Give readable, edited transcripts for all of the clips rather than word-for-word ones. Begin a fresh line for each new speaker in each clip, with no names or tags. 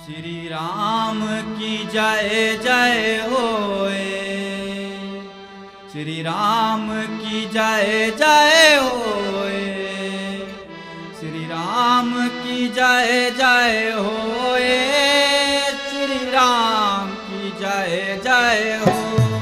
श्री राम की जय जय होए, श्री राम की जय जय होए, श्री राम की जय जय होए, श्री राम की जय जय होए।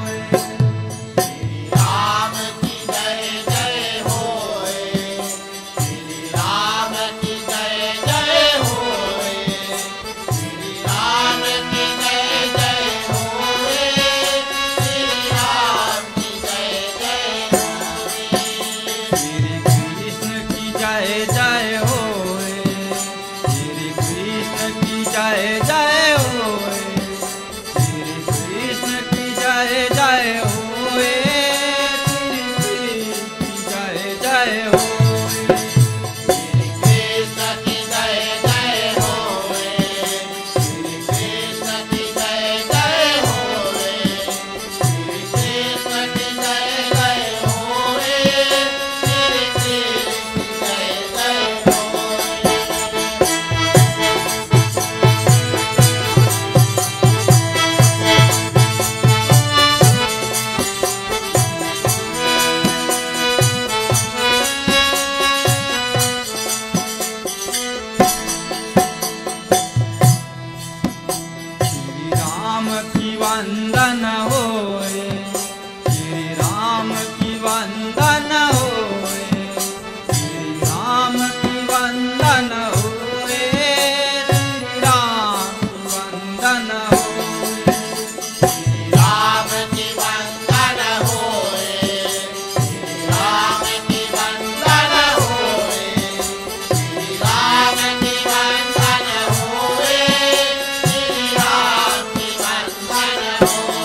वंदन होए, श्री राम की वंदन होए, श्री राम की वंदन होए, श्री राम की वंदन होए, श्री राम की वंदन होए, श्री राम की वंदन होए, श्री राम की वंदन होए, श्री राम की वंदन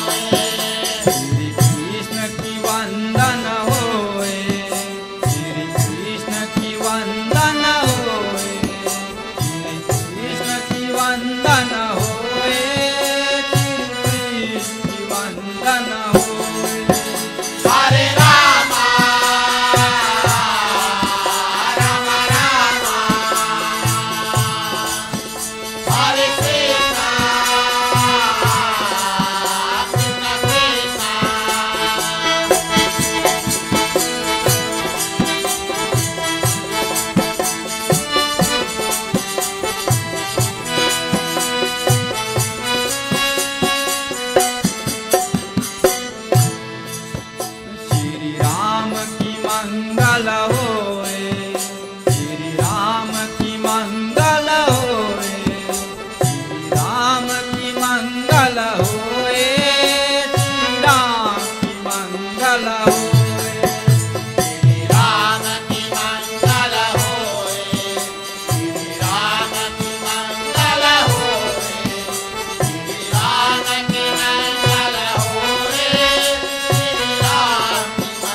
श्री कृष्ण की वंदन होए, श्री कृष्ण की वंदन होए, श्री कृष्ण की वंदन होए, श्री कृष्ण की वंदन होए। हरे राम राम राम हरे कृष्ण श्री राम की मंगल होए, श्री राम की मंगल होए, श्री राम की मंगल होए, श्री राम की मंगल होए, श्री राम की मंगल होए, श्री राम की मंगल होए, श्री राम की मंगल होए, श्री राम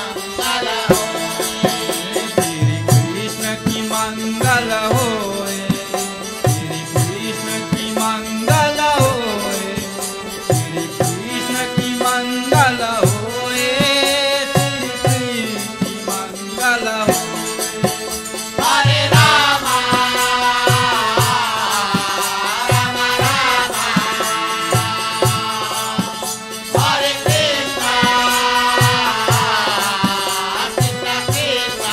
श्री कृष्ण की मंगल होए, श्री कृष्ण की मंगल होए, श्री कृष्ण की मंगल होए, श्री कृष्ण की मंगल होए। हरे राम राम राम हरे कृष्ण कृष्ण कृष्ण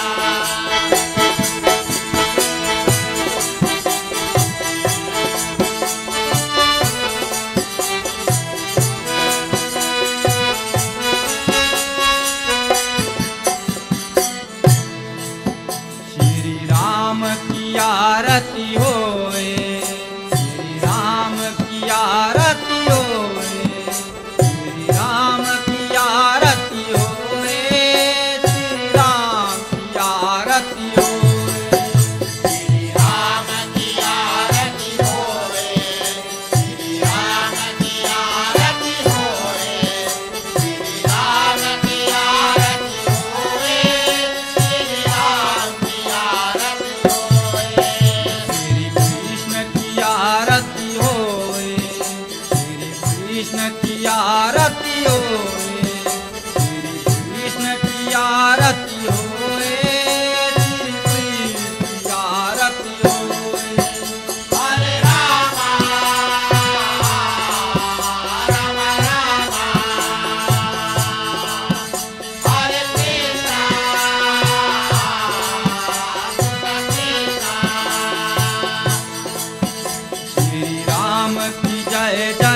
श्री राम की आरती होए, श्री राम की आरती होए, श्री राम की आरती होए, श्री राम की आरती होए, श्री राम की आरती होए, श्री राम की आरती होए, श्री राम की आरती होए, श्री राम की आरती होए, श्री कृष्ण की आरती होए, श्री कृष्ण की आरती होए, श्री कृष्ण की आरती होए, श्री कृष्ण की आरती होए। हरे राम जय जय